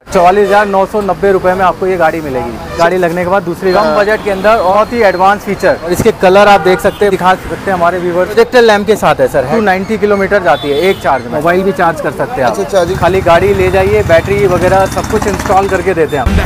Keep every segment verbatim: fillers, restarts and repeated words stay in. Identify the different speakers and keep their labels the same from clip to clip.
Speaker 1: चौवालीस हजार नौ सौ नब्बे रुपए में आपको ये गाड़ी मिलेगी। गाड़ी लगने के बाद दूसरी कम बजट के अंदर बहुत ही एडवांस फीचर, और इसके कलर आप देख सकते हैं, दिखा सकते हैं हमारे व्यूअर। प्रोजेक्टर लैम्प के साथ है सर, टू नाइन्टी किलोमीटर जाती है एक चार्ज में। मोबाइल भी चार्ज कर सकते हैं आप। अच्छा, खाली गाड़ी ले जाइए, बैटरी वगैरह सब कुछ इंस्टॉल करके देते हैं हम।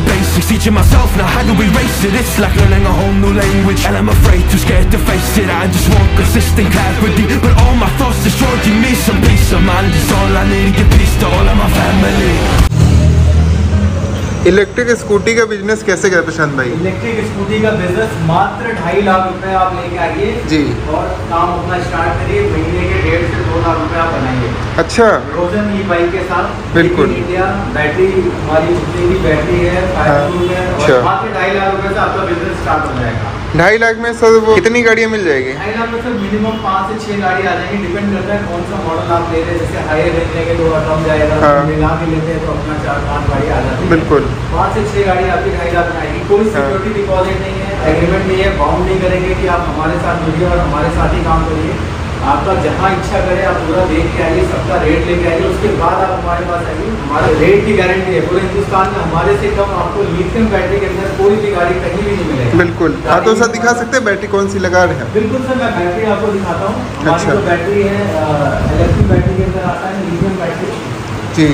Speaker 2: इलेक्ट्रिक स्कूटी का बिजनेस कैसे करे प्रशांत भाई?
Speaker 1: इलेक्ट्रिक स्कूटी का बिजनेस मात्र ढाई लाख रुपए आप लेके आइए जी, और काम अपना स्टार्ट करिए। महीने के डेढ़ से दो लाख रुपए आप बनाइए। अच्छा, रोजन ई बाइक के साथ बिल्कुल इंडिया बैटरी, हमारी जितनी भी बैटरी है फायरप्रूफ है, और मात्र ढाई लाख रुपए से आपका बिजनेस स्टार्ट हो जाएगा। ढाई लाख में सर वो कितनी गाड़ियाँ मिल जाएगी? ढाई लाख में सर मिनिमम पाँच से छह गाड़ी आ जाएंगी, डिपेंड करता है कौन सा मॉडल आप ले रहे हैं। जैसे हाई रेंज लेंगे तो कम जाएगा, मिला के लेते हैं तो अपना चार पाँच गाड़ी आ जाती है। बिल्कुल, पाँच से छह गाड़ी आपकी ढाई लाख में आएगी। कोई सिक्योरिटी डिपॉजिट नहीं है, एग्रीमेंट नहीं है, बाउंड नहीं करेंगे कि आप हमारे साथ जुड़िए और हमारे साथ ही काम करिए। आपका जहाँ इच्छा करे आप पूरा देख के आइए, सबका रेट लेके आइए, उसके बाद आप हमारे पास आइए। हमारे रेट की गारंटी है, पूरे हिंदुस्तान में हमारे से कम आपको लिथियम बैटरी के अंदर कोई भी गाड़ी कहीं भी नहीं मिलेगी। बिल्कुल, हाँ तो सर दिखा सकते हैं बैटरी कौन सी लगा रहे हैं? बिल्कुल सर, मैं बैटरी आपको दिखाता हूँ। हमारी जो बैटरी है इलेक्ट्रिक बैटरी के अंदर आता है लिथियम बैटरी जी,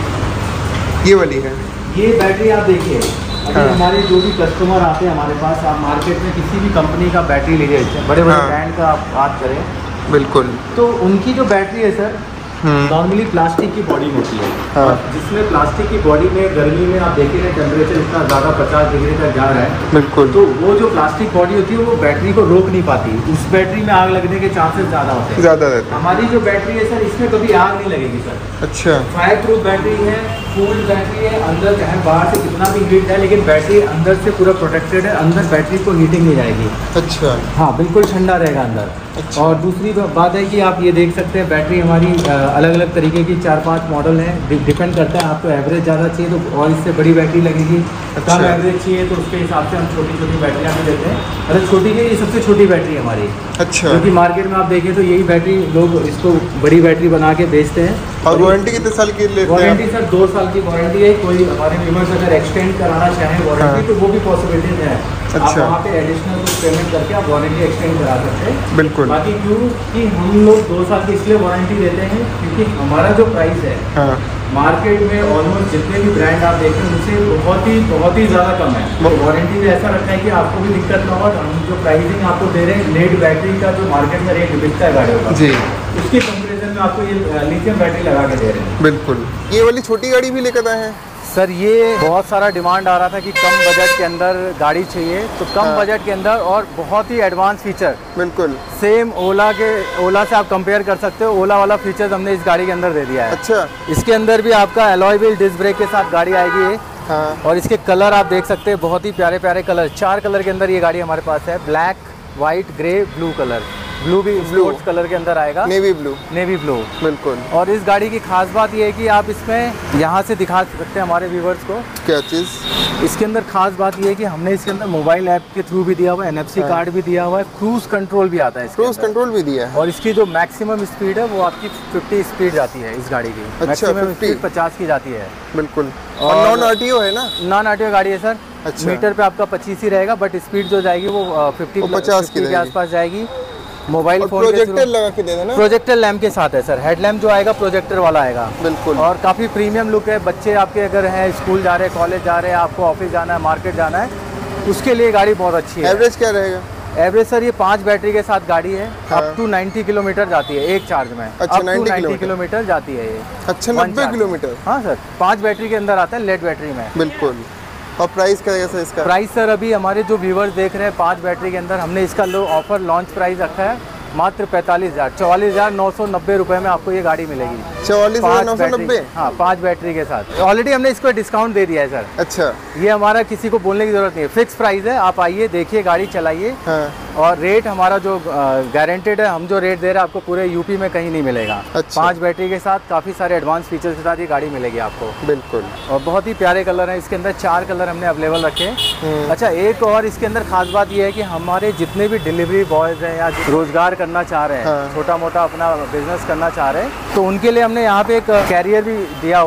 Speaker 1: ये वाली है। ये बैटरी आप देखिए, अभी हमारे जो भी कस्टमर आते हैं हमारे पास, आप मार्केट में किसी भी कंपनी का बैटरी लीजिए, बड़े बड़े ब्रांड का आप बात करें बिल्कुल, तो उनकी जो बैटरी है सर नॉर्मली प्लास्टिक की बॉडी होती है। हाँ। जिसमें प्लास्टिक की बॉडी में गर्मी में आप देखेंगे टेम्परेचर इतना ज़्यादा पचास डिग्री तक जा रहा है। बिल्कुल, तो वो जो प्लास्टिक बॉडी होती है वो बैटरी को रोक नहीं पाती, उस बैटरी में आग लगने के चांसेस ज़्यादा होते हैं, ज़्यादा रहते हैं। हमारी जो बैटरी है सर, इसमें कभी आग नहीं लगेगी सर। अच्छा, फायर प्रूफ बैटरी है, कूल्ड बैटरी है, अंदर चाहे बाहर से कितना भी हीट है लेकिन बैटरी अंदर से पूरा प्रोटेक्टेड है, अंदर बैटरी को हीटिंग नहीं जाएगी। अच्छा, हाँ बिल्कुल ठंडा रहेगा अंदर। अच्छा। और दूसरी बात है कि आप ये देख सकते हैं बैटरी हमारी अलग अलग तरीके की चार पांच मॉडल हैं, डिपेंड करता है आपको एवरेज ज़्यादा चाहिए तो और इससे बड़ी बैटरी लगेगी। अच्छा। कम एवरेज चाहिए तो उसके हिसाब से हम छोटी छोटी बैटरियाँ भी देते हैं। अरे छोटी की ये सबसे छोटी बैटरी है हमारी। अच्छा, क्योंकि मार्केट में आप देखें तो यही बैटरी लोग इसको बड़ी बैटरी बना के बेचते हैं। और वारंटी कितने साल की लेते हैं? वारंटी सर दो साल की वारंटी है। कोई हमारे व्यूअर्स अगर एक्सटेंड कराना चाहें वारंटी तो वो भी पॉसिबिलिटी है। अच्छा, आप वहाँ पे एडिशनल कुछ पेमेंट करके आप वारंटी एक्सटेंड करा सकते हैं। बिल्कुल, बाकी क्यों कि हम लोग दो साल की इसलिए वारंटी देते हैं क्योंकि हमारा जो प्राइस है हाँ। मार्केट में ऑलमोस्ट जितने भी ब्रांड आप देखें उनसे बहुत ही बहुत ही ज़्यादा कम है। तो वारंटी में ऐसा रखा है कि आपको भी दिक्कत ना हो। हम जो प्राइसिंग आपको दे रहे हैं लेड बैटरी का जो मार्केट में रेट बिकता है गाड़ियों का जी, उसके कंपेरिजन में आपको ये लिथियम बैटरी लगा के दे रहे हैं। बिल्कुल, ये वाली छोटी गाड़ी भी लेकर आए हैं सर। ये बहुत सारा डिमांड आ रहा था कि कम बजट के अंदर गाड़ी चाहिए, तो कम हाँ। बजट के अंदर और बहुत ही एडवांस फीचर। बिल्कुल, सेम ओला के ओला से आप कंपेयर कर सकते हो, ओला वाला फीचर्स हमने इस गाड़ी के अंदर दे दिया है। अच्छा, इसके अंदर भी आपका अलॉय व्हील डिस्क ब्रेक के साथ गाड़ी आएगी हाँ। और इसके कलर आप देख सकते हैं, बहुत ही प्यारे प्यारे कलर, चार कलर के अंदर ये गाड़ी हमारे पास है। Black, white, grey, blue colour. Blue भी स्पोर्ट्स कलर के अंदर आएगा, नेवी ब्लू। नेवी ब्लू बिल्कुल। और इस गाड़ी की खास बात ये है कि आप इसमें यहाँ से दिखा सकते हैं हमारे व्यूवर्स को क्या चीज़। इसके अंदर खास बात ये है कि हमने इसके अंदर मोबाइल ऐप के थ्रू भी दिया हुआ है, एन एफ सी कार्ड भी दिया हुआ है, क्रूज कंट्रोल भी आता है, क्रूज कंट्रोल भी दिया है। और इसकी जो मैक्सिमम स्पीड है वो आपकी फिफ्टी स्पीड जाती है इस गाड़ी की। मैक्सिमम स्पीड पचास की जाती है। बिल्कुल, और नॉन आर टी ओ है ना? नॉन आर टी ओ गाड़ी है सर। अच्छा, मीटर पे आपका पच्चीस ही रहेगा बट स्पीड जो जाएगी वो फिफ्टी पचास के आसपास जाएगी। मोबाइल फोन प्रोजेक्टर लगा के दे देना। प्रोजेक्टर लैम्प के साथ है सर, हेडलैम्प जो आएगा प्रोजेक्टर वाला आएगा। बिल्कुल, और काफ़ी प्रीमियम लुक है। बच्चे आपके अगर हैं स्कूल जा रहे हैं, कॉलेज जा रहे हैं, आपको ऑफिस जाना है, मार्केट जाना है, उसके लिए गाड़ी बहुत अच्छी है। एवरेज क्या रहेगा? एवरेज सर ये पाँच बैटरी के साथ गाड़ी है, अप टू नाइन्टी किलोमीटर जाती है एक चार्ज में। अच्छा, नाइन्टी किलोमीटर जाती है ये। अच्छा, नब्बे किलोमीटर हाँ सर, पाँच बैटरी के अंदर आता है, लेड बैटरी में। बिल्कुल, और प्राइस क्या है सर इसका? प्राइस सर अभी हमारे जो व्यूवर्स देख रहे हैं पाँच बैटरी के अंदर हमने इसका लो ऑफर लॉन्च प्राइस रखा है मात्र पैंतालीस हज़ार चौवालीस हज़ार नौ सौ नब्बे रुपये में आपको ये गाड़ी मिलेगी। चौवालीस हज़ार नौ सौ नब्बे हाँ, पाँच बैटरी के साथ। ऑलरेडी हमने इसको डिस्काउंट दे दिया है सर। अच्छा, ये हमारा किसी को बोलने की जरूरत नहीं है, फिक्स प्राइस है। आप आइए, देखिए, गाड़ी चलाइए हाँ। और रेट हमारा जो गारंटेड है, हम जो रेट दे रहे हैं आपको पूरे यूपी में कहीं नहीं मिलेगा। अच्छा, पाँच बैटरी के साथ काफ़ी सारे एडवांस फीचर्स के साथ ये गाड़ी मिलेगी आपको। बिल्कुल, और बहुत ही प्यारे कलर हैं इसके अंदर, चार कलर हमने अवेलेबल रखे हैं। अच्छा, एक और इसके अंदर खास बात ये है कि हमारे जितने भी डिलीवरी बॉयज़ हैं या रोजगार करना चाह रहे हैं हाँ। छोटा मोटा अपना बिजनेस करना चाह रहे हैं, तो उनके लिए हमने यहाँ पे एक कैरियर भी दिया हुआ है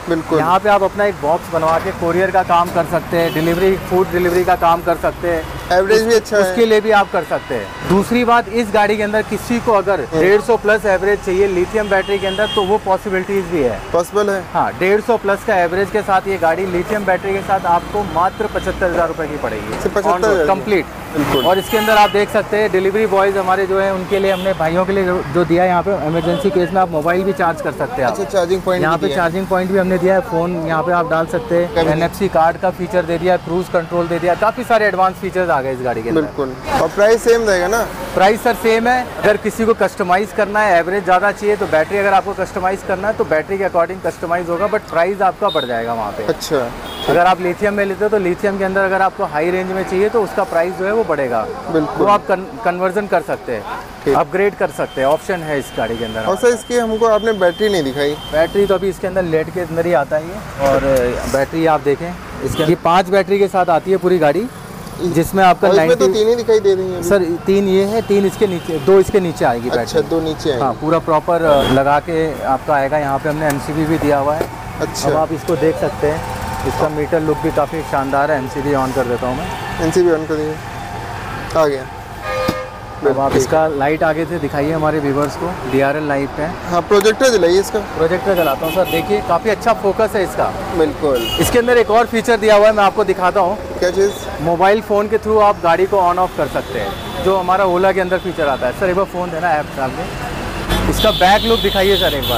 Speaker 2: बिल्कुल।
Speaker 1: यहाँ पे आप अपना एक बॉक्स बनवा के कोरियर का काम कर सकते हैं, डिलीवरी फूड डिलीवरी का काम कर सकते हैं,
Speaker 2: एवरेज भी अच्छा है,
Speaker 1: उसके लिए भी आप कर सकते हैं। दूसरी बात, इस गाड़ी के अंदर किसी को अगर डेढ़ सौ प्लस एवरेज चाहिए लिथियम बैटरी के अंदर, तो वो पॉसिबिलिटीज भी है,
Speaker 2: पॉसिबल है।
Speaker 1: हाँ, डेढ़ सौ प्लस का एवरेज के साथ ये गाड़ी लिथियम बैटरी के साथ आपको मात्र पचहत्तर हजार रुपए की पड़ेगी कंप्लीट। और इसके अंदर आप देख सकते हैं डिलीवरी बॉयज हमारे जो है उनके लिए हमने भाइयों के लिए जो, जो दिया है यहाँ पे, इमरजेंसी केस में आप मोबाइल भी चार्ज कर सकते हैं।
Speaker 2: अच्छा, चार्जिंग पॉइंट
Speaker 1: यहाँ पे चार्जिंग पॉइंट भी हमने दिया है, फोन यहाँ पे आप डाल सकते हैं, एन एफ सी कार्ड का फीचर दे दिया, क्रूज कंट्रोल दे दिया, काफी सारे एडवांस फीचर्स आ गए इस गाड़ी के अंदर।
Speaker 2: बिल्कुल। और प्राइस सेम रहेगा ना?
Speaker 1: प्राइस सर सेम है। अगर किसी को कस्टमाइज करना है, एवरेज ज़्यादा चाहिए, तो बैटरी अगर आपको कस्टमाइज करना है तो बैटरी के अकॉर्डिंग कस्टमाइज होगा, बट प्राइस आपका बढ़ जाएगा वहाँ पे।
Speaker 2: अच्छा।
Speaker 1: अगर आप लिथियम में लेते हो तो लिथियम के अंदर अगर आपको हाई रेंज में चाहिए तो उसका प्राइस जो है वो बढ़ेगा।
Speaker 2: बिल्कुल।
Speaker 1: वो आप कन्वर्जन कर सकते हैं, अपग्रेड कर सकते हैं, ऑप्शन है इस गाड़ी के अंदर।
Speaker 2: और सर इसकी हमको आपने बैटरी नहीं दिखाई।
Speaker 1: बैटरी तो अभी इसके अंदर लेट के अंदर ही आता है ये। और बैटरी आप देखें इसके, ये पाँच बैटरी के साथ आती है पूरी गाड़ी, जिसमें आपका
Speaker 2: नाइन्टी तो तीन ही दिखाई दे रही है
Speaker 1: सर, तीन ये है, तीन इसके नीचे, दो इसके नीचे आएगी बैटरी।
Speaker 2: अच्छा, दो नीचे आएगी।
Speaker 1: हाँ, पूरा प्रॉपर लगा के आपका आएगा। यहाँ पे हमने एमसीबी भी दिया हुआ है।
Speaker 2: अच्छा।
Speaker 1: अब आप इसको देख सकते हैं, इसका मीटर लुक भी काफ़ी शानदार है। एमसीबी ऑन कर देता हूँ मैं,
Speaker 2: एमसीबी ऑन कर दिए, आ गया।
Speaker 1: अब आप इसका लाइट आगे से दिखाइए हमारे व्यूवर्स को, डीआरएल लाइट है।
Speaker 2: हाँ, प्रोजेक्टर जलाइए इसका।
Speaker 1: प्रोजेक्टर जलाता हूँ सर, देखिए काफ़ी अच्छा फोकस है इसका।
Speaker 2: बिल्कुल।
Speaker 1: इसके अंदर एक और फीचर दिया हुआ है, मैं आपको दिखाता हूँ।
Speaker 2: क्या चीज़?
Speaker 1: मोबाइल फ़ोन के थ्रू आप गाड़ी को ऑन ऑफ कर सकते हैं, जो हमारा ओला के अंदर फीचर आता है। सर एक बार फ़ोन देना ऐप डाल के, इसका बैक लुक दिखाइए सर एक बार।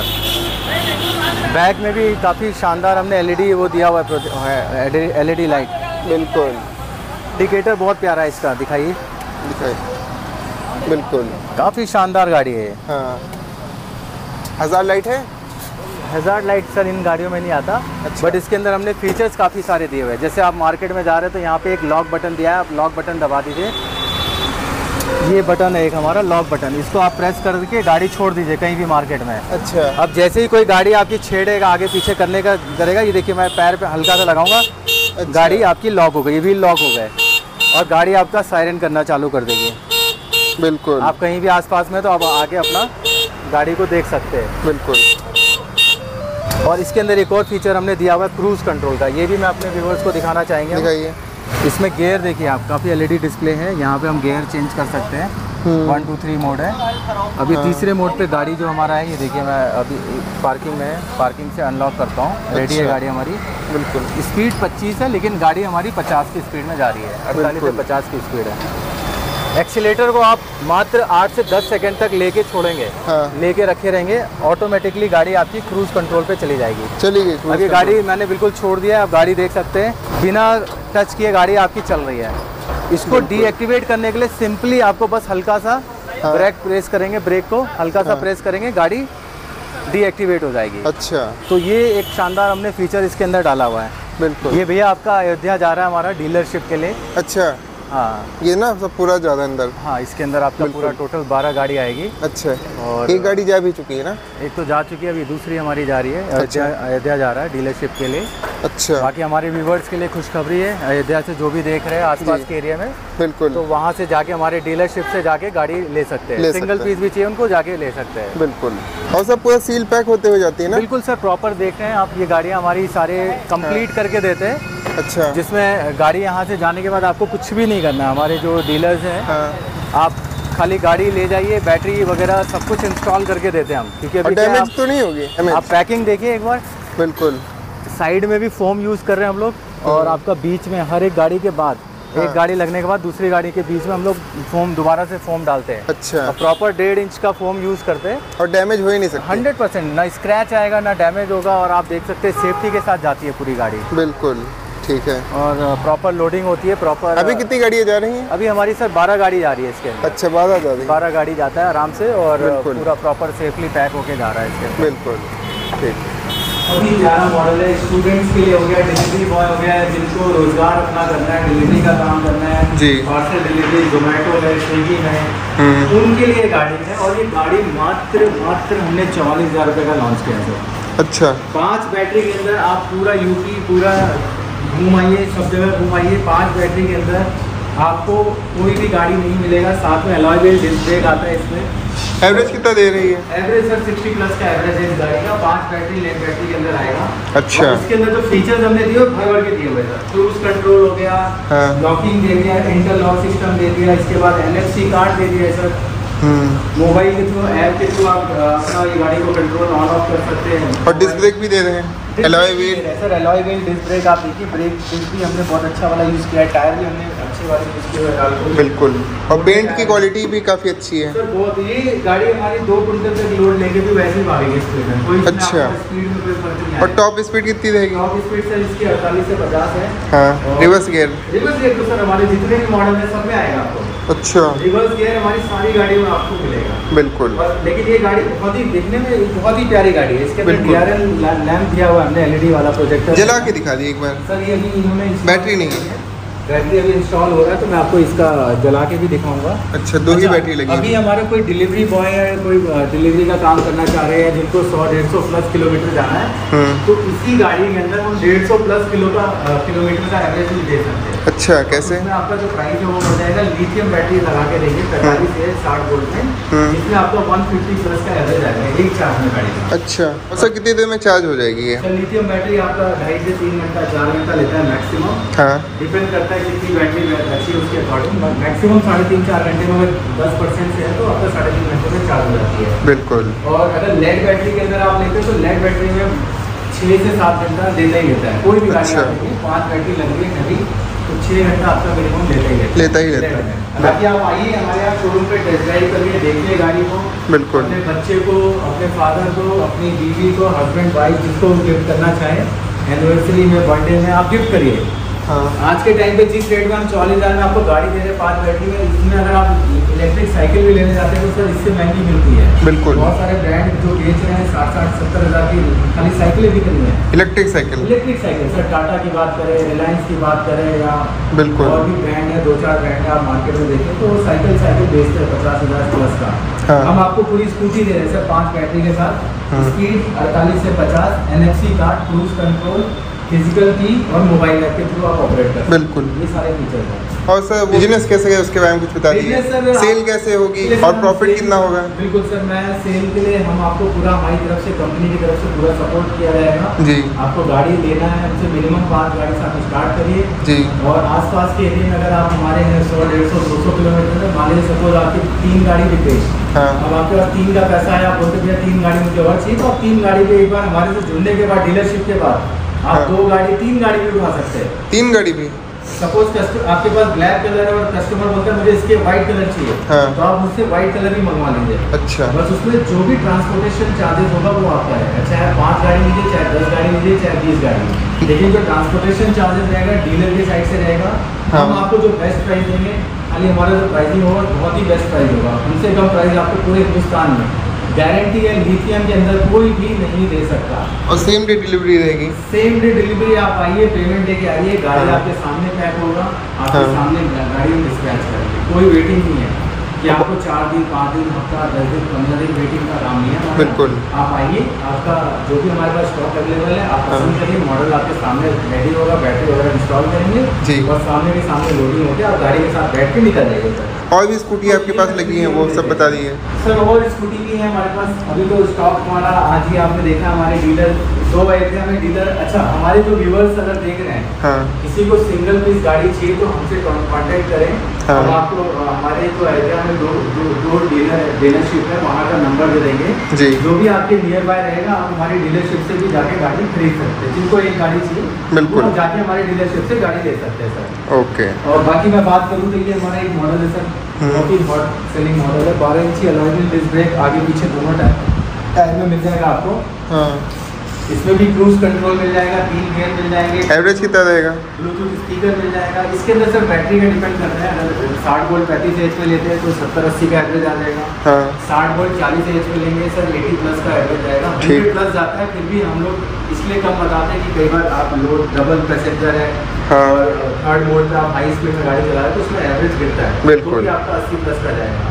Speaker 1: बैक में भी काफ़ी शानदार हमने एलईडी वो दिया हुआ है, एलईडी लाइट।
Speaker 2: बिल्कुल।
Speaker 1: इंडिकेटर बहुत प्यारा है इसका, दिखाइए।
Speaker 2: दिखाइए। बिल्कुल,
Speaker 1: काफ़ी शानदार गाड़ी है।
Speaker 2: हाँ। हजार लाइट है?
Speaker 1: हजार लाइट सर इन गाड़ियों में नहीं आता। अच्छा। बट इसके अंदर हमने फीचर्स काफ़ी सारे दिए हुए हैं। जैसे आप मार्केट में जा रहे हैं तो यहाँ पे एक लॉक बटन दिया है, आप लॉक बटन दबा दीजिए। ये बटन है एक हमारा लॉक बटन, इसको आप प्रेस करके गाड़ी छोड़ दीजिए कहीं भी मार्केट में।
Speaker 2: अच्छा।
Speaker 1: अब जैसे ही कोई गाड़ी आपकी छेड़ेगा, आगे पीछे करने का करेगा, ये देखिए मैं पैर पे हल्का सा लगाऊंगा। अच्छा। गाड़ी आपकी लॉक हो गई, व्हील लॉक हो गए और गाड़ी आपका सायरन करना चालू कर देगी।
Speaker 2: बिल्कुल।
Speaker 1: आप कहीं भी आसपास में तो आप आके अपना गाड़ी को देख सकते हैं।
Speaker 2: बिल्कुल।
Speaker 1: और इसके अंदर एक और फीचर हमने दिया हुआ है क्रूज कंट्रोल का, ये भी मैं अपने व्यूअर्स को दिखाना चाहेंगे।
Speaker 2: दिखाइए।
Speaker 1: इसमें गियर देखिए आप, काफ़ी एलईडी डिस्प्ले है, यहाँ पे हम गियर चेंज कर सकते हैं। वन टू थ्री मोड है। अभी हाँ। तीसरे मोड पे गाड़ी जो हमारा है, ये देखिए मैं अभी पार्किंग में है, पार्किंग से अनलॉक करता हूँ। अच्छा। रेडी है गाड़ी हमारी। बिल्कुल। स्पीड पच्चीस है लेकिन गाड़ी हमारी पचास की स्पीड में जा रही है, अड़तालीस से पचास की स्पीड है। एक्सीलेटर को आप मात्र आठ से दस सेकंड तक लेके छोड़ेंगे, हाँ। लेके रखे रहेंगे, ऑटोमेटिकली गाड़ी आपकी क्रूज कंट्रोल पे चली जाएगी।
Speaker 2: चली गई।
Speaker 1: अभी गाड़ी मैंने बिल्कुल छोड़ दिया है, आप गाड़ी देख सकते हैं, बिना टच किए गाड़ी आपकी चल रही है। इसको डीएक्टिवेट करने के लिए सिंपली आपको बस हल्का सा हाँ। ब्रेक प्रेस करेंगे, ब्रेक को हल्का सा हाँ। प्रेस करेंगे, गाड़ी डीएक्टिवेट हो जाएगी।
Speaker 2: अच्छा।
Speaker 1: तो ये एक शानदार हमने फीचर इसके अंदर डाला हुआ है।
Speaker 2: बिल्कुल।
Speaker 1: ये भैया आपका अयोध्या जा रहा है हमारा डीलरशिप के लिए।
Speaker 2: अच्छा।
Speaker 1: हाँ,
Speaker 2: ये ना सब पूरा ज़्यादा अंदर।
Speaker 1: हाँ, इसके अंदर आपका पूरा टोटल बारह गाड़ी आएगी।
Speaker 2: अच्छा। और एक गाड़ी जा भी चुकी है ना? एक
Speaker 1: तो जा चुकी है, अभी दूसरी हमारी जा रही है। अयोध्या अयोध्या जा रहा है डीलरशिप के लिए।
Speaker 2: अच्छा।
Speaker 1: बाकी हमारे व्यूवर्स के लिए खुशखबरी है, अयोध्या से जो भी देख रहे हैं आसपास के एरिया में,
Speaker 2: बिल्कुल,
Speaker 1: तो वहाँ से जाके हमारे डीलरशिप से जाके गाड़ी ले सकते हैं। सिंगल पीस भी चाहिए उनको, जाके ले सकते हैं।
Speaker 2: बिल्कुल। और सब पूरा सील पैक होते हुए जाती है ना?
Speaker 1: बिल्कुल सर, प्रॉपर देख रहे हैं आप, ये गाड़ियाँ हमारी सारे कंप्लीट करके देते हैं।
Speaker 2: अच्छा।
Speaker 1: जिसमें गाड़ी यहाँ से जाने के बाद आपको कुछ भी नहीं करना है। हमारे जो डीलर्स हैं, हाँ। आप खाली गाड़ी ले जाइए, बैटरी वगैरह सब कुछ इंस्टॉल करके देते हैं हम, क्योंकि अभी
Speaker 2: डैमेज तो नहीं होगी।
Speaker 1: आप पैकिंग देखिए एक बार।
Speaker 2: बिल्कुल।
Speaker 1: साइड में भी फोम यूज़ कर रहे हैं हम लोग, और आपका बीच में हर एक गाड़ी के बाद, हाँ। एक गाड़ी लगने के बाद दूसरी गाड़ी के बीच में हम लोग फोम दोबारा से फोम डालते हैं।
Speaker 2: अच्छा।
Speaker 1: प्रॉपर डेढ़ इंच का फोम यूज़ करते हैं
Speaker 2: और डैमेज हो ही नहीं सकता।
Speaker 1: हंड्रेड परसेंट ना स्क्रैच आएगा ना डैमेज होगा, और आप देख सकते हैं सेफ्टी के साथ जाती है पूरी गाड़ी।
Speaker 2: बिल्कुल ठीक है।
Speaker 1: और प्रॉपर लोडिंग होती है प्रॉपर।
Speaker 2: अभी कितनी गाड़ियाँ जा रही हैं?
Speaker 1: अभी हमारी सर बारह गाड़ी जा रही है इसके अंदर।
Speaker 2: अच्छा, बारह जा रही है।
Speaker 1: बारह गाड़ी जाता है आराम से, और पूरा प्रॉपर सेफली पैक होके जा रहा है इसके अंदर।
Speaker 2: बिल्कुल ठीक।
Speaker 1: अभी ग्यारह मॉडल है, स्टूडेंट्स के लिए हो गया, डिलीवरी बॉय हो गया, जिनको रोजगार अपना करना है, डिलीवरी का काम करना है जी, पार्सल डिलीवरी जोमेटो है, स्विगी है, उनके लिए गाड़ी है। और ये गाड़ी मात्र मात्र हमने चौवालीस हज़ार रुपये का लॉन्च किया है।
Speaker 2: अच्छा। पाँच
Speaker 1: बैटरी के अंदर आप पूरा यूपी पूरा घुमाइए, सब जगह घुमाइए। पाँच बैटरी के अंदर आपको कोई भी गाड़ी नहीं मिलेगा। साथ में अलॉय व्हील डिस्क ब्रेक आता है इसमें,
Speaker 2: एवरेज कितना दे रही है?
Speaker 1: एवरेज सर सिक्सटी प्लस का एवरेज है इस गाड़ी का। पांच बैटरी लेन बैटरी के अंदर आएगा।
Speaker 2: अच्छा।
Speaker 1: इसके अंदर जो फीचर्स हमने दिए भर भर के दिए हुए सर। क्रूज कंट्रोल हो गया, लॉकिंग दे दिया, इंटरलॉक सिस्टम दे दिया, इसके बाद एन एफ सी कार्ड दे दिया है सर। मोबाइल के थ्रू ऐप के थ्रू आप अपना ये गाड़ी को कंट्रोल ऑन ऑफ कर सकते हैं।
Speaker 2: और डिस्क ब्रेक भी दे रहे हैं, alloy wheel
Speaker 1: sir. Alloy wheel disc brake आप देखिए, ब्रेक डिस्क भी हमने बहुत अच्छा वाला यूज़ किया है, टायर भी हमने अच्छे वाले यूज़ किए हुए। बिल्कुल।
Speaker 2: और पेंट की क्वालिटी भी काफ़ी अच्छी है
Speaker 1: सर बहुत। ये गाड़ी हमारी दो कुंटल तक लोड लेके भी वैसे ही भागेगी स्पीड में, कोई
Speaker 2: अच्छा
Speaker 1: स्पीड में कोई फर्क नहीं।
Speaker 2: और टॉप स्पीड कितनी रहेगी?
Speaker 1: टॉप स्पीड सर इसकी अड़तालीस से पचास है।
Speaker 2: हाँ। Reverse gear?
Speaker 1: रिवर्स गियर तो सर हमारे जितने भी मॉडल है सब में आएगा आपको।
Speaker 2: अच्छा।
Speaker 1: रिवर्स गियर हमारी सारी गाड़ियों में आपको मिलेगा।
Speaker 2: बिल्कुल।
Speaker 1: लेकिन ये गाड़ी बहुत ही दिखने में बहुत ही प्यारी गाड़ी है। इसके अंदर डी आर एल लैंप दिया हुआ हमने, एल ई डी वाला प्रोजेक्टर।
Speaker 2: जला के दिखा दी एक बार
Speaker 1: सर। ये अभी इन्होंने
Speaker 2: बैटरी नहीं है,
Speaker 1: बैटरी अभी इंस्टॉल हो रहा है तो मैं आपको इसका जला के भी दिखाऊंगा।
Speaker 2: अच्छा, दो ही बैटरी लगी है।
Speaker 1: अभी हमारे कोई डिलीवरी बॉय है, कोई डिलीवरी का काम करना चाह रहे हैं जिनको सौ डेढ़ सौ प्लस किलोमीटर जाना है, तो इसी गाड़ी के अंदर हम डेढ़ सौ प्लस किलो का किलोमीटर का एवरेज भी दे सकते हैं।
Speaker 2: अच्छा, कैसे?
Speaker 1: इसमें आपका जो प्राइस है वो हो जाएगा, लिथियम बैटरी लगा के देंगे पैंतालीस से साठ वोल्ट में, इसमें आपको एक सौ पचास प्लस का एवरेज आएगा एक चार्ज में गाड़ी का।
Speaker 2: अच्छा। और सर कितनी देर में चार्ज हो जाएगी ये?
Speaker 1: सर लिथियम बैटरी आपका ढाई से तीन घंटा चार घंटा लेता है मैक्सिमम।
Speaker 2: हाँ।
Speaker 1: डिपेंड करता है कितनी बैटरी अच्छी है उसके अकॉर्डिंग। मैक्सिमम साढ़े तीन चार घंटे में दस परसेंट से है तो आपका साढ़े तीन घंटे में चार्ज हो जाती है।
Speaker 2: बिल्कुल।
Speaker 1: और अगर लेड बैटरी के अंदर आप लेते हो तो लेड बैटरी में छः से सात घंटा देता ही लेता है। कोई भी गाड़ी आती है पाँच बैटरी लग रही है कभी तो छः घंटा आपका मिनिमम लेता ही लेता
Speaker 2: लेता ही लेता है।
Speaker 1: बाकी आप आइए हमारे यहाँ शोरूम पे टेस्ट ड्राइव करिए, देखिए गाड़ी को।
Speaker 2: बिल्कुल।
Speaker 1: अपने बच्चे को, अपने फादर को, अपनी बीवी को, हस्बैंड वाइफ जिसको गिफ्ट करना चाहें एनिवर्सरी में, बर्थडे में आप गिफ्ट करिए। हाँ। आज के टाइम पे जिस रेट में हम चौलीस हज़ार में आपको गाड़ी दे रहे हैं पाँच बैटरी में, इसमें अगर आप इलेक्ट्रिक साइकिल भी लेने जाते हैं तो सर इससे महंगी मिलती है। बिल्कुल। बहुत सारे ब्रांड जो बेच रहे हैं साठ साठ सत्तर हज़ार की खाली साइकिलें बिक रही हैं।
Speaker 2: Electric cycle
Speaker 1: electric cycle sir Tata की बात करें, रिलायंस की बात करें या
Speaker 2: बिल्कुल
Speaker 1: और भी ब्रांड है, दो चार ब्रांड है आप मार्केट में देखें तो साइकिल साइकिल बेचते हैं पचास हज़ार प्लस का। हाँ। हम आपको पूरी स्कूटी दे रहे हैं सर पाँच बैटरी के साथ। हाँ। स्पीड अड़तालीस से पचास, N F C card, cruise control, physical की और मोबाइल ऐप के थ्रू आप ऑपरेट कर। बिल्कुल। ये सारे फीचर्स हैं।
Speaker 2: और सर बिजनेस कैसे है उसके बारे में कुछ बता दीजिए। सेल कैसे होगी और प्रॉफिट कितना होगा?
Speaker 1: बिल्कुल सर, मैं सेल के लिए हम आपको पूरा हमारी तरफ से कंपनी की तरफ से पूरा सपोर्ट किया जाएगा जी। आपको गाड़ी लेना है हमसे मिनिमम पाँच गाड़ी से आप स्टार्ट करिए जी। और आसपास के एरिया में अगर आप हमारे हैं सौ डेढ़ सौ दो सौ किलोमीटर में मान लीजिए सपोज आपकी तीन गाड़ी बिक गई। हाँ। अब आपके पास तीन का पैसा है, आप बोलते भैया तीन गाड़ी मुझे और चाहिए तो आप तीन गाड़ी पे एक बार हमारे से जुड़ने के बाद डीलरशिप के बाद आप हाँ। दो गाड़ी तीन गाड़ी भी उठा सकते हैं।
Speaker 2: तीन गाड़ी भी
Speaker 1: सपोज आपके पास ब्लैक कलर है और कस्टमर बोलता है मुझे इसके व्हाइट कलर चाहिए। हाँ। तो आप मुझसे व्हाइट कलर भी मंगवा लीजिए। अच्छा। बस उसमें जो भी ट्रांसपोर्टेशन चार्जेस होगा वो आपका है, चाहे पाँच गाड़ी लीजिए, चाहे दस गाड़ी लीजिए, चाहे बीस गाड़ी, लेकिन जो ट्रांसपोर्टेशन चार्जेस रहेगा डीलर के साइड से रहेगा। हाँ। हम आपको जो बेस्ट प्राइस देंगे, खाली हमारा जो प्राइसिंग होगा बहुत ही बेस्ट प्राइस होगा, उनसे कम प्राइस आपको पूरे हिंदुस्तान में गारंटी है। लिथियम के अंदर कोई भी नहीं दे सकता।
Speaker 2: और सेम डे डिलीवरी रहेगी? Same
Speaker 1: day delivery. आप आइए, पेमेंट लेके आइए, गाड़ी हाँ। आपके सामने पैक होगा, आपके हाँ। सामने गाड़ी में डिस्पैच करेंगे, कोई वेटिंग नहीं है कि आपको चार दिन पाँच दिन हफ्ता दस दिन पंद्रह दिन वेटिंग का काम नहीं है। बिल्कुल। आप आइए, आपका जो भी हमारे पास स्टॉक अवेलेबल है आप पसंद करिए, मॉडल आपके सामने रेडी होगा, बैटरी वगैरह इंस्टॉल करेंगे जी। और सामने के सामने लोडिंग होकर आप गाड़ी के साथ बैठ के निकल जाइए।
Speaker 2: और भी स्कूटी आपके पास लगी हैं वो सब बता दीजिए
Speaker 1: सर। और स्कूटी भी है हमारे पास, अभी तो स्टॉक हमारा आज ही आपने देखा हमारे डीलर दो एरिया में डीलर। अच्छा, हमारे जो व्यूअर्स अगर देख रहे हैं हाँ। किसी को सिंगल पीस गाड़ी चाहिए तो हमसे कांटेक्ट करें। हाँ। हम आपको हमारे जो एरिया में दो दो, दो डीलर डीलरशिप है वहाँ का नंबर दे देंगे जी। जो भी आपके नियर बाय रहेगा आप हमारी डीलरशिप से भी जाके गाड़ी खरीद सकते हैं। जिनको एक गाड़ी चाहिए बिल्कुल जाके हमारे डीलरशिप से गाड़ी ले सकते हैं सर। ओके। और बाकी मैं बात करूँ तो ये हमारा एक मॉडल है सर, बहुत ही हॉट सेलिंग मॉडल है। बारह इंची अलॉय व्हील डिस्क ब्रेक आगे पीछे दोनों टायर टायर में मिल जाएगा आपको। हाँ। इसमें भी क्रूज कंट्रोल मिल जाएगा, तीन गियर मिल जाएंगे।
Speaker 2: एवरेज कितना रहेगा?
Speaker 1: ब्लूटूथ स्पीकर मिल जाएगा। इसके अंदर सर बैटरी का डिपेंड करता है, अगर साठ वोल्ट पैंतीस एच में लेते हैं तो सत्तर अस्सी का एवरेज आ जाएगा। हाँ। साठ वोल्ट चालीस एच में लेंगे सर अस्सी प्लस का एवरेज आएगा। हंड्रेड प्लस जाता है, फिर भी हम लोग इसलिए कम बताते हैं कि कई बार आप लोड डबल पैसेंजर है हाँ। और थर्ड मोड पे आप हाई स्पीड में गाड़ी चला रहे हैं तो उसमें एवरेज गिरता है, बिल्कुल। तो आपका अस्सी प्लस का जाएगा।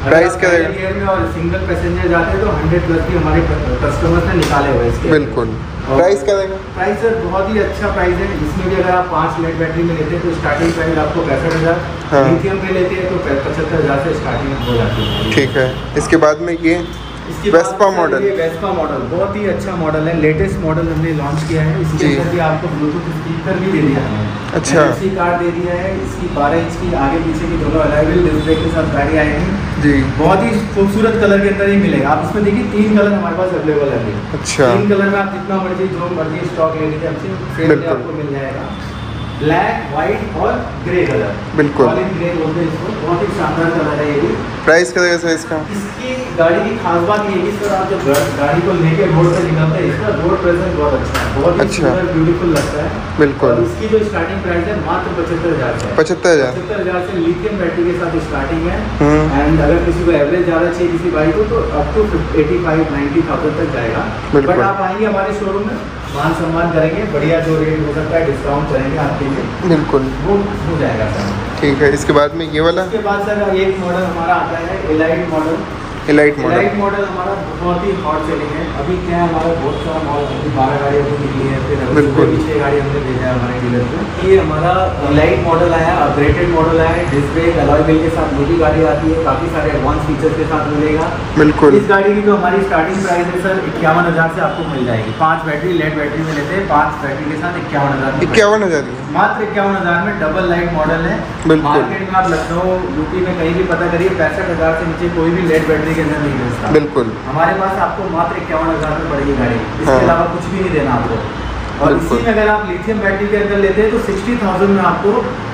Speaker 2: प्राइस क्या है?
Speaker 1: में और सिंगल पैसेंजर जाते हैं तो हंड्रेड प्लस भी हमारे कस्टमर्स ने निकाले हुए इसके।
Speaker 2: बिल्कुल। प्राइस क्या रहेगा?
Speaker 1: प्राइस सर बहुत ही अच्छा प्राइस है। इसमें भी अगर आप पाँच लेड बैटरी में लेते हैं तो स्टार्टिंग प्राइस आपको पैंसठ हज़ार, लिथियम पे लेते हैं तो पचहत्तर हज़ार से स्टार्टिंग हो जाती है।
Speaker 2: ठीक है। इसके बाद में ये वेस्पा मॉडल,
Speaker 1: ये वेस्पा मॉडल बहुत ही अच्छा मॉडल है, लेटेस्ट मॉडल हमने लॉन्च किया है। इसके अंदर भी आपको ब्लूटूथ स्पीकर भी दे दिया है,
Speaker 2: अच्छा
Speaker 1: एनएफसी कार्ड दे दिया है। इसकी बारह इंच की आगे पीछे की दोनों अलाइबल डिस्प्ले के साथ गाड़ी आएगी
Speaker 2: जी।
Speaker 1: बहुत ही खूबसूरत कलर के अंदर ही मिलेगा। आप इसमें देखिए तीन कलर हमारे पास अवेलेबल है।
Speaker 2: अच्छा,
Speaker 1: तीन कलर में आप जितना मर्जी जो मर्जी स्टॉक ले लीजिए हमसे, सेम आपको मिल जाएगा। ब्लैक, व्हाइट और ग्रे कलर,
Speaker 2: बिल्कुल
Speaker 1: ऑलिव ग्रे बोलते हैं इसको। बहुत ही शानदार कलर है ये भी।
Speaker 2: प्राइस क्या है इसका?
Speaker 1: इसकी गाड़ी की खास बात ये है कि सर आप जब गाड़ी को लेके रोड पे निकलते हैं, इसका रोड प्रेजेंस बहुत अच्छा है, बहुत ही सुंदर ब्यूटीफुल लगता है।
Speaker 2: बिल्कुल।
Speaker 1: और इसकी जो स्टार्टिंग प्राइस है मात्र पचहत्तर हज़ार से
Speaker 2: पचहत्तर हज़ार
Speaker 1: पचहत्तर हज़ार से लिथियम बैटरी के साथ स्टार्टिंग है। एंड अगर किसी को एवरेज ज़्यादा चाहिए किसी बाइक को तो up to eighty five ninety thousand तक जाएगा। बट आप आएंगे हमारे शोरूम में, मान सम्मान करेंगे, बढ़िया जो रेट हो सकता है डिस्काउंट करेंगे आपके लिए,
Speaker 2: बिल्कुल
Speaker 1: वो हो जाएगा सर।
Speaker 2: ठीक है। इसके बाद में ये वाला,
Speaker 1: इसके बाद सर एक मॉडल हमारा आता है elite model.
Speaker 2: Elite model
Speaker 1: elite model हमारा बहुत ही हॉट सेलिंग है। अभी क्या है, हमारा बहुत सारा मॉडल अभी बारह गाड़ी अभी निकली है, फिर अभी छः गाड़ी हमने भेजा है हमारे डीलर को। ये हमारा एलाइट मॉडल आया, अपग्रेडेड मॉडल आया, डिस्क ब्रेक अलॉय व्हील के साथ वो भी गाड़ी आती है, काफ़ी सारे एडवांस फीचर्स के साथ मिलेगा।
Speaker 2: बिल्कुल।
Speaker 1: इस गाड़ी की जो हमारी स्टार्टिंग प्राइस है सर इक्यावन हज़ार से आपको मिल जाएगी। पाँच बैटरी लेड बैटरी में लेते हैं, पाँच बैटरी के साथ इक्यावन हज़ार
Speaker 2: इक्यावन हज़ार
Speaker 1: मात्र इक्यावन हज़ार में डबल लाइट मॉडल है। मार्केट में आप लखनऊ यूपी में कहीं भी पता करिए पैंसठ हज़ार से नीचे कोई भी लेड बैटरी के अंदर नहीं मिलता।
Speaker 2: बिल्कुल।
Speaker 1: हमारे पास आपको मात्र इक्यावन हज़ार में पड़ेगी गाड़ी, इसके
Speaker 2: हाँ।
Speaker 1: अलावा कुछ भी नहीं देना आपको। और इसी में अगर आप लिथियम बैटरी के अंदर लेते हैं तो सिक्सटी थाउजेंड में आपको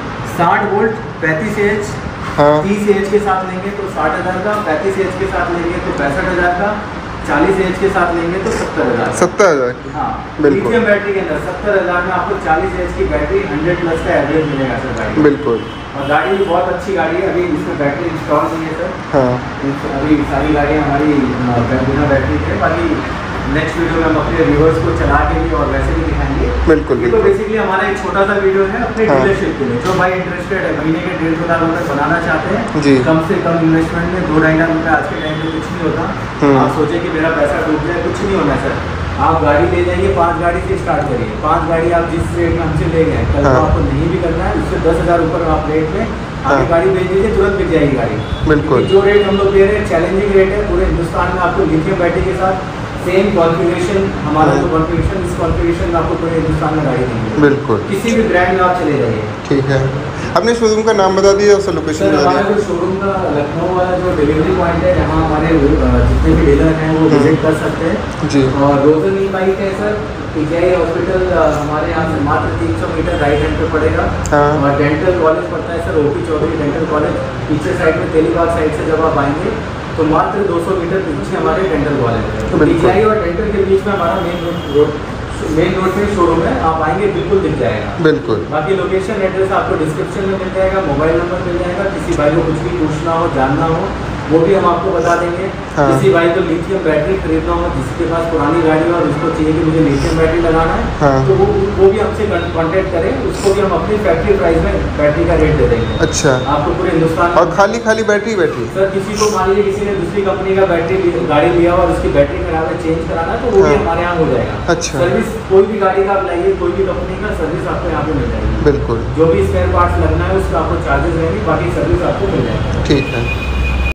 Speaker 1: साठ वोल्ट पैंतीस एच तीस एच के साथ लेंगे तो साठ हज़ार का, पैंतीस एच के साथ लेंगे तो पैंसठ हज़ार का, चालीस एच के साथ लेंगे तो सत्तर हज़ार
Speaker 2: सत्तर हज़ार
Speaker 1: हाँ
Speaker 2: बिल्कुल।
Speaker 1: लिथियम बैटरी के अंदर सत्तर हज़ार में आपको चालीस एच की बैटरी हंड्रेड प्लस का एवरेज मिलेगा सर गाड़ी।
Speaker 2: बिल्कुल।
Speaker 1: और गाड़ी भी बहुत अच्छी गाड़ी है। अभी इसमें बैटरी इंस्टॉल नहीं है सर।
Speaker 2: हाँ।
Speaker 1: अभी सारी गाड़ियाँ हमारी बिना बैटरी के, बाकी नेक्स्ट वीडियो में हम अपने व्यूअर्स को चला के भी और वैसे भी दिखाएंगे।
Speaker 2: बिल्कुल।
Speaker 1: तो बेसिकली हमारा एक छोटा सा वीडियो है अपने
Speaker 2: हाँ।
Speaker 1: डीलरशिप के लिए। जो भाई इंटरेस्टेड है, महीने के डेढ़ दो लाख रुपये बनाना चाहते हैं
Speaker 2: जी,
Speaker 1: कम से कम इन्वेस्टमेंट में, दो ढाई लाख रुपये आज के टाइम में कुछ नहीं होता। आप सोचे कि मेरा पैसा डूब जाए, कुछ नहीं होना सर। आप गाड़ी ले जाइए, पाँच गाड़ी से स्टार्ट करिए, पाँच गाड़ी आप जिस रेट में हमसे ले गए, कल को आपको नहीं भी करना है, उससे दस हज़ार ऊपर आप रेट में आगे गाड़ी भेज दीजिए, तुरंत बिक जाएगी गाड़ी।
Speaker 2: बिल्कुल।
Speaker 1: जो रेट हम लोग दे रहे हैं चैलेंजिंग रेट है पूरे हिंदुस्तान में। आपको लिथियम बैटरी के साथ सेम कॉन्फ़िगरेशन, हमारा जो कॉन्फ़िगरेशन, इस कॉन्फ़िगरेशन में आपको पूरे हिंदुस्तान में गाड़ी देंगे।
Speaker 2: बिल्कुल।
Speaker 1: किसी भी ब्रांड में आप चले जाइए।
Speaker 2: ठीक है। अपने शोरूम का नाम बता दीजिए और सर लोकेशन बता
Speaker 1: हमारा जो शोरूम का लखनऊ वाला जो डिलीवरी पॉइंट है, जहाँ हमारे जितने भी डीलर हैं वो विजिट कर सकते हैं
Speaker 2: जी।
Speaker 1: और रोजन ई बाइक है सर, पीजीआई हॉस्पिटल हमारे यहाँ से मात्र तीन सौ मीटर राइट हैंड पे पड़ेगा।
Speaker 2: हाँ।
Speaker 1: और डेंटल कॉलेज पड़ता है sir, OP Chaudhary dental college, पीछे साइड में तेलीबाग साइड से जब आप आएंगे तो मात्र दो सौ मीटर पीछे हमारे डेंटल कॉलेज है। तो पीजीआई और डेंटल के बीच में हमारा मेन रोड मेन रोड में शोरूम है। आप आएंगे बिल्कुल दिख जाएगा।
Speaker 2: बिल्कुल।
Speaker 1: बाकी लोकेशन एड्रेस आपको डिस्क्रिप्शन में मिल जाएगा, मोबाइल नंबर मिल जाएगा। किसी भाई को कुछ भी पूछना हो, जानना हो, वो भी हम आपको बता देंगे। हाँ। किसी भाई को लिथियम बैटरी खरीदना हो, जिसके पास पुरानी गाड़ी है और उसको चाहिए कि मुझे लिथियम बैटरी लगाना है, हाँ। तो वो वो भी हमसे कांटेक्ट करें, उसको भी हम अपनी फैक्ट्री प्राइस में बैटरी का रेट दे देंगे।
Speaker 2: अच्छा।
Speaker 1: आपको पूरे हिंदुस्तान
Speaker 2: और खाली खाली बैटरी बैटरी
Speaker 1: सर, किसी को मान लीजिए किसी ने दूसरी कंपनी का बैटरी गाड़ी लिया और उसकी बैटरी खराब है, चेंज कराना है, तो वो भी हमारे यहाँ हो जाएगा।
Speaker 2: अच्छा।
Speaker 1: सर्विस कोई भी गाड़ी का आप लाइए, कोई भी कंपनी का सर्विस आपको यहाँ पे मिल जाएगी।
Speaker 2: बिल्कुल।
Speaker 1: जो भी स्पेयर पार्ट्स लगना है उसका आपको चार्जेस रहेंगे, बाकी सर्विस आपको मिल जाएगा।
Speaker 2: ठीक है।